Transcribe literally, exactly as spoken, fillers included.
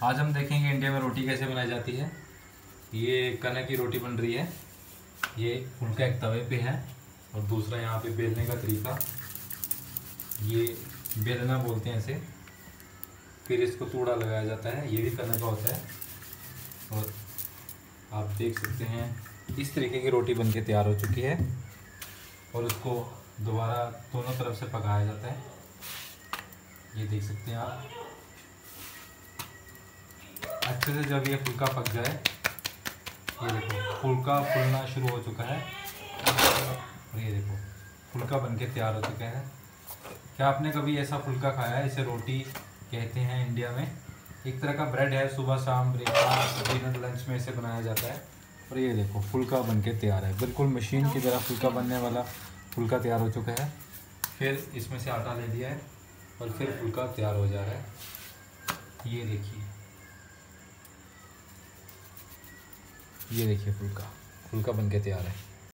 आज हम देखेंगे इंडिया में रोटी कैसे बनाई जाती है। ये कनक की रोटी बन रही है। ये फुल्का एक तवे पे है और दूसरा यहाँ पे बेलने का तरीका, ये बेलना बोलते हैं इसे। फिर इसको तूड़ा लगाया जाता है, ये भी कनक का होता है। और आप देख सकते हैं इस तरीके की रोटी बनके तैयार हो चुकी है और उसको दोबारा दोनों तरफ से पकाया जाता है। ये देख सकते हैं आप। अच्छे से जब ये फुल्का पक जाए, ये देखो फुल्का फूलना शुरू हो चुका है और ये देखो फुल्का बनके तैयार हो चुका है। क्या आपने कभी ऐसा फुल्का खाया है? इसे रोटी कहते हैं इंडिया में। एक तरह का ब्रेड है, सुबह शाम ब्रेकफास्ट डिनर लंच में इसे बनाया जाता है। और ये देखो फुल्का बनके तैयार है, बिल्कुल मशीन की तरह फुल्का बनने वाला फुल्का तैयार हो चुका है। फिर इसमें से आटा ले दिया है और फिर फुल्का तैयार हो जा रहा है। ये देखिए, ये देखिए फुल्का फुल्का बनके तैयार है।